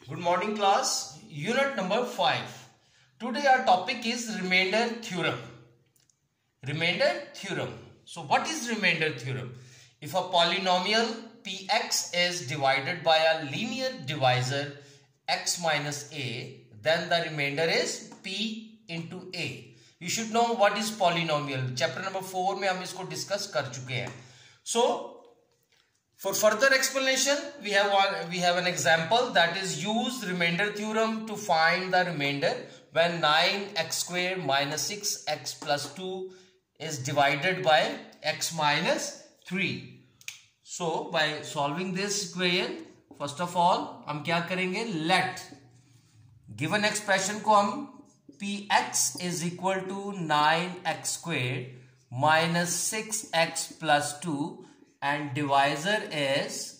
Good morning class. Unit number 5. Today our topic is remainder theorem. Remainder theorem. So what is remainder theorem? If a polynomial px is divided by a linear divisor x minus a, then the remainder is p into a. You should know what is polynomial. Chapter number 4 में हम इसको discuss कर चुके हैं. So for further explanation, we have an example, that is use remainder theorem to find the remainder when 9x square minus 6x plus 2 is divided by x minus 3. So by solving this equation, first of all हम क्या करेंगे, let given expression को हम px is equal to 9x square minus 6x plus 2 and divisor is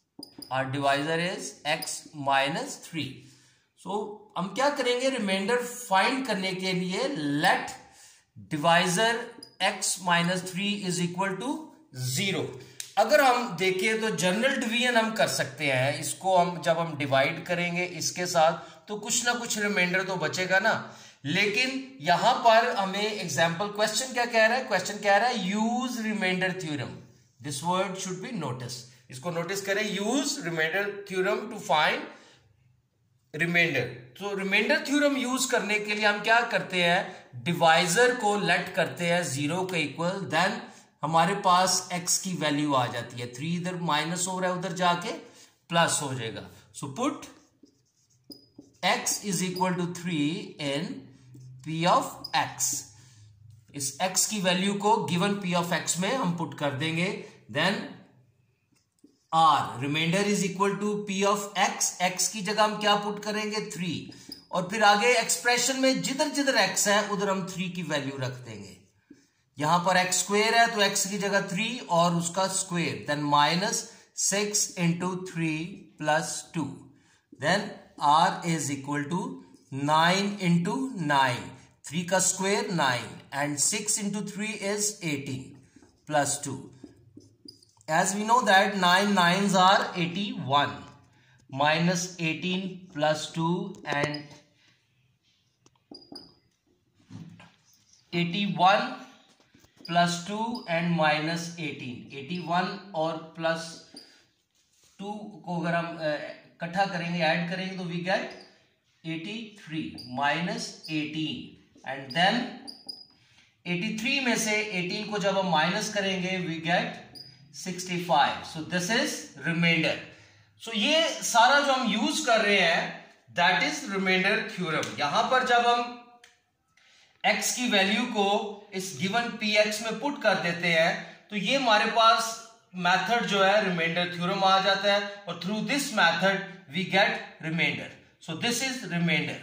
x minus 3. So हम क्या करेंगे, reminder find करने के लिए let divisor x minus 3 is equal to 0. अगर हम देखें तो जनरल डिवीजन हम कर सकते हैं. इसको हम जब हम डिवाइड करेंगे इसके साथ तो कुछ ना कुछ रिमाइंडर तो बचेगा ना. लेकिन यहां पर हमें एग्जाम्पल क्वेश्चन क्या कह रहा है, क्वेश्चन कह रहा है use remainder theorem. This word should be noticed. इसको नोटिस करें, use remainder theorem to find remainder. तो रिमाइंडर थ्योरम यूज करने के लिए हम क्या करते हैं, डिवाइजर को लेट करते हैं 0 के इक्वल, देन हमारे पास x की वैल्यू आ जाती है. 3 इधर माइनस हो रहा है, उधर जाके प्लस हो जाएगा. So put x is equal to 3 in p of x. इस x की वैल्यू को गिवन p ऑफ x में हम पुट कर देंगे. Then r remainder is equal to p of x की जगह हम क्या पुट करेंगे, 3. और फिर आगे एक्सप्रेशन में जिधर जिधर x है उधर हम 3 की वैल्यू रख देंगे. यहां पर x स्क्वेयर है तो x की जगह 3 और उसका square, then minus 6 into 3 plus 2. Then r is equal to 9 into 9, 3 का square 9 and 6 into 3 is 18 plus 2. As we know that 9 9s are 81 minus 18 plus 2 and 81 plus 2 and minus 18. 81 और plus 2 को अगर हम इकट्ठा करेंगे, ऐड करेंगे तो we get 83 minus 18 and then 83 में से 18 को जब हम माइनस करेंगे we get 65. So this is remainder. So ये सारा जो हम यूज कर रहे हैं that is remainder theorem. यहां पर जब हम x की वैल्यू को इस गिवन px में पुट कर देते हैं तो ये हमारे पास मेथड जो है रिमाइंडर थ्योरम आ जाता है और through this method we get remainder. So this is remainder.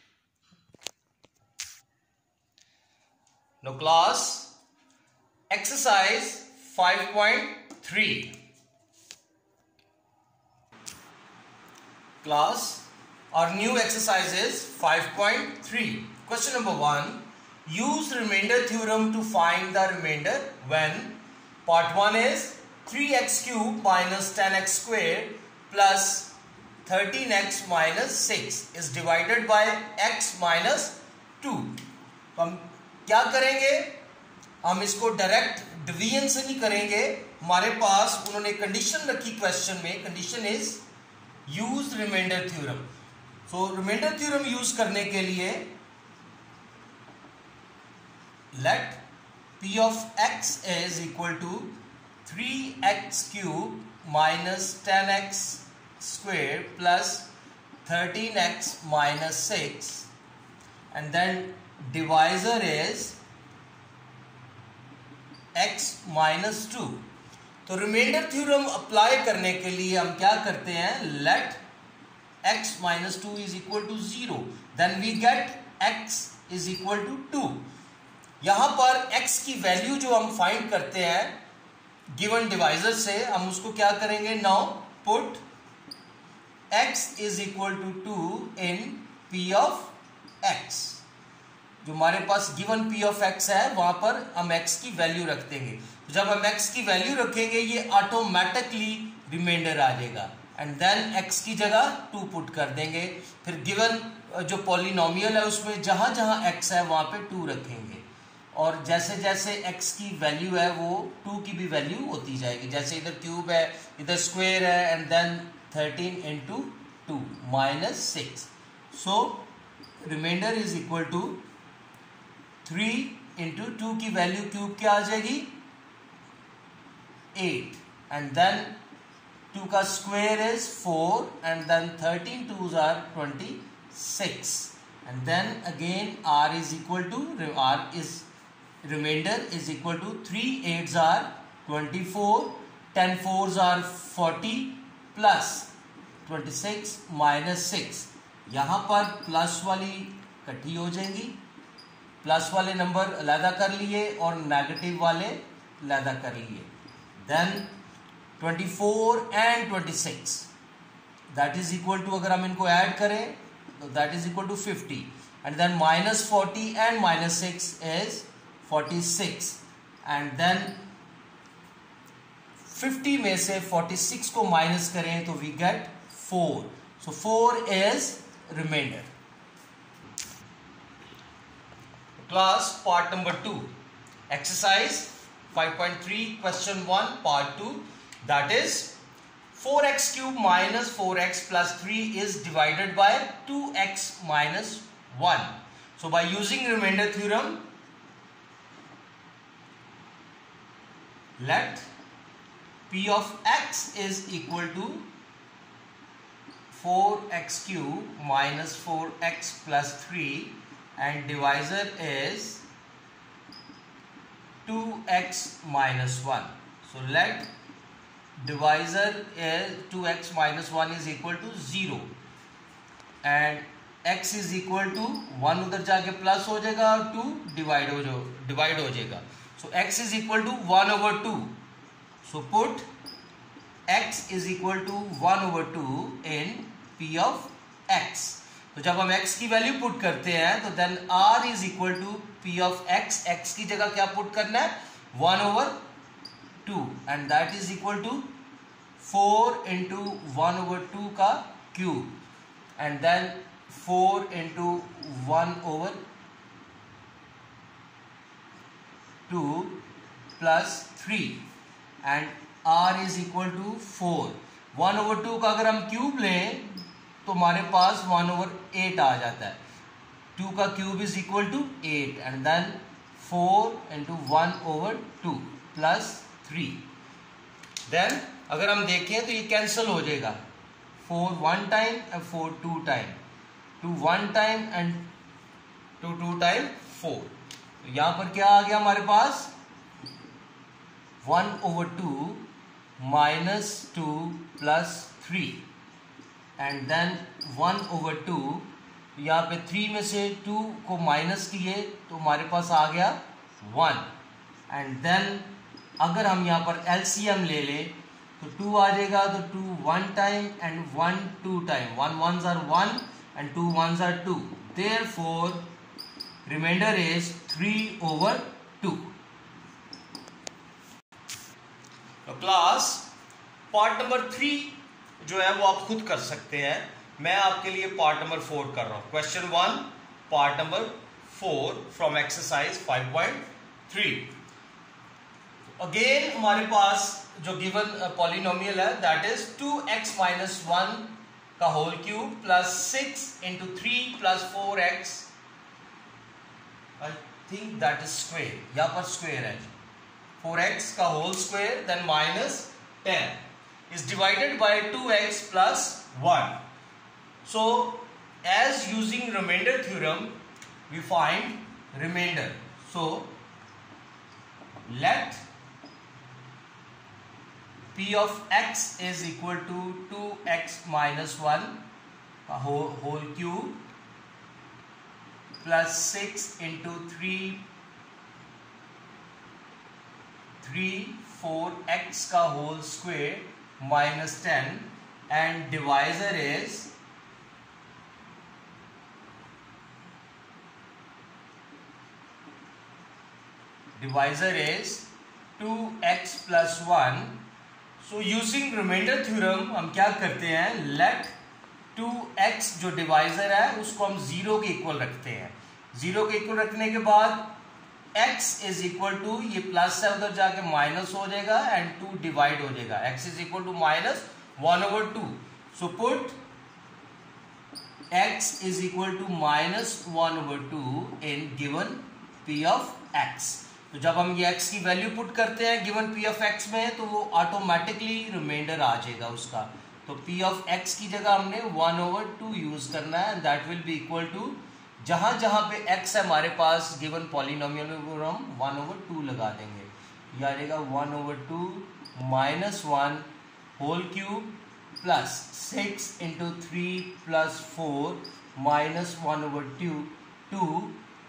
Now class, exercise 5.3. Class, our new exercise is 5.3. Question number 1. Use remainder theorem to find the remainder when part 1 is 3x cube minus 10x square plus 13x minus 6 is divided by x minus 2. हम क्या करेंगे, हम इसको direct division से नहीं करेंगे. हमारे पास उन्होंने कंडीशन रखी क्वेश्चन में, condition is use remainder theorem. So remainder theorem use करने के लिए let p of x is equal to 3x cube minus 10x square plus 13x minus 6 and then divisor is x minus 2. तो remainder theorem apply करने के लिए हम क्या करते हैं, let x minus 2 is equal to 0, then we get x is equal to 2. यहां पर x की वैल्यू जो हम फाइंड करते हैं गिवन डिवाइजर से, हम उसको क्या करेंगे, now put x is equal to 2 in p of x. जो हमारे पास गिवन p ऑफ x है वहां पर हम x की वैल्यू रख देंगे. जब हम x की वैल्यू रखेंगे ये ऑटोमेटिकली रिमाइंडर आ जाएगा. एंड देन x की जगह 2 पुट कर देंगे। फिर गिवन जो पॉलिनोमियल है उसमें जहां जहां x है वहां पे 2 रखेंगे, और जैसे जैसे x की वैल्यू है वो 2 की भी वैल्यू होती जाएगी। जैसे इधर क्यूब है, इधर स्क्वायर है, and then 13 into 2 -6। So remainder is equal to 3 into 2 की वैल्यू क्यूब क्या आ जाएगी 8, एंड देन 2 का square is 4, and then 13 2s are 26, and then again r is equal to remainder is equal to 3 8s are 24, 10 4s are 40 plus 26 minus 6। यहां पर plus वाली इकट्ठी हो जाएंगी, प्लस वाले नंबर अलहदा कर लिए और नेगेटिव वाले अलहदा कर लिए। Then 24 and 26 that is equal to, अगर हम इनको ऐड करें तो that is equal to 50, and then -40 and -6 is 46, and then 50 में से 46 को माइनस करें तो we get 4। So 4 is remainder. Class part number 2, exercise 5.3 question 1 part 2, that is 4x cube minus 4x plus 3 is divided by 2x minus 1. So by using remainder theorem, let p of x is equal to 4x cube minus 4x plus 3 and divisor is 2x minus 1. So let divisor is 2x minus 1 is equal to 0, and x is equal to 1 उधर जाके plus हो जाएगा और 2 divide हो जाएगा। So x is equal to 1 over 2. So put x is equal to 1 over 2 in p of x. तो जब हम x की वैल्यू पुट करते हैं तो then r is equal to p of x, x की जगह क्या पुट करना है 1 over 2, and that is equal to 4 into 1 over 2 का cube, and then 4 into 1 over 2 plus 3, and r is equal to 4। 1 over 2 का अगर हम क्यूब लें तो हमारे पास 1 over 8 आ जाता है। 2 का cube is equal to 8, and then 4 into 1 over 2 plus 3। Then अगर हम देखें तो ये कैंसिल हो जाएगा, 4 1 time and 4 2 time, 2 1 time and 2 2 time 4। तो यहां पर क्या आ गया हमारे पास 1 over 2 minus 2 plus 3, and then 1 over 2, यहाँ पे 3 में से 2 को माइनस किए तो हमारे पास आ गया 1, एंड देन अगर हम यहाँ पर LCM ले लें तो 2 आ जाएगा, तो 2 1 time and 1 2 time, 1 1s are 1 and 2 1s are 2, therefore remainder is 3 over 2. तो क्लास पार्ट नंबर 3 जो है वो आप खुद कर सकते हैं, मैं आपके लिए पार्ट नंबर 4 कर रहा हूं। Question 1 part number 4 from exercise 5.3। Again हमारे पास जो गिवन पॉलिनोमियल है दैट इज 2x minus 1 का whole cube plus 6 into 3 plus 4x, I think that is square, यहां पर स्क्वेयर है 4x का whole square then minus 10 is divided by 2x plus 1. So as using remainder theorem we find remainder. So let p of x is equal to 2x minus 1 whole cube plus 6 into 3 4x का whole square minus 10, and divisor is divisor is 2x plus 1. So using remainder theorem हम क्या करते हैं, late 2x जो divisor है उसको हम 0 के इक्वल रखते हैं। 0 के इक्वल रखने के बाद x इज इक्वल टू, ये प्लस है उधर जाके माइनस हो जाएगा एंड 2 डिवाइड हो जाएगा, x is equal to minus 1/2। So put x is equal to minus 1/2 in given p of x। तो जब हम ये x की वैल्यू पुट करते हैं गिवन p of x में तो वो ऑटोमेटिकली रिमाइंडर आ जाएगा उसका। तो p of x की जगह हमने 1/2 यूज करना है, that will be equal to, जहां जहां पे x है हमारे पास गिवन पॉलिनोमियल में वो हम 1/2 लगा देंगे। ये आ जाएगा 1/2 minus 1 whole cube plus 6 into 3 plus 4 minus 1/2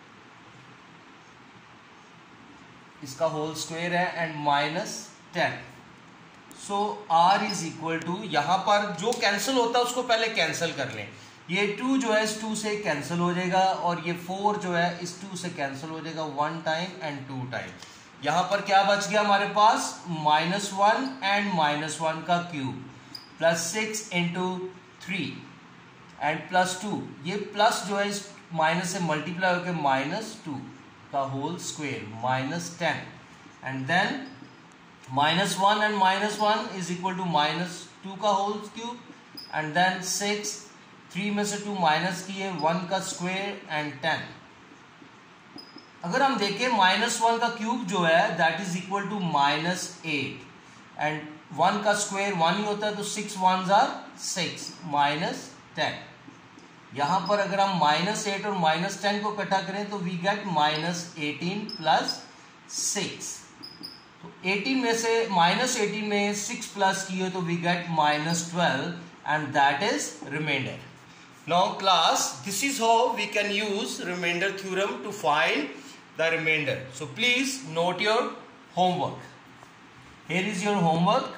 इसका होल स्क्वायर है and minus 10। So r is equal to, यहां पर जो कैंसिल होता है उसको पहले कैंसिल कर लें। ये 2 जो है इस 2 से कैंसिल हो जाएगा और ये 4 जो है इस 2 से कैंसिल हो जाएगा 1 टाइम एंड 2 टाइम। यहां पर क्या बच गया हमारे पास, -1 एंड -1 का cube plus 6 into 3 and plus 2, ये प्लस जो है इस माइनस से मल्टीप्लाई होकर -2 का whole square -10 and then -1 and -1 is equal to -2 का होल क्यूब एंड देन 6, 3 में से 2 माइनस किए 1 का स्क्वायर एंड 10। अगर हम देखें -1 का क्यूब जो है that is equal to -8 and 1 का स्क्वायर 1 ही होता है तो 6 1s are 6 -10। यहां पर अगर हम -8 और -10 को इकट्ठा करें तो वी गेट -18 प्लस 6। तो 18 में से -18 में 6 प्लस किए तो we get -12 and that is remainder. Now class, this is how we can use remainder theorem to find the remainder. So please note your homework. Here is your homework.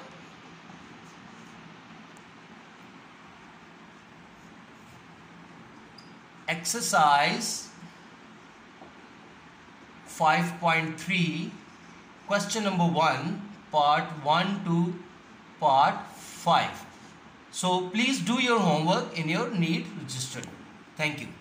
Exercise 5.3, question number 1, part 1 to part 5. So please do your homework in your NEET register. Thank you.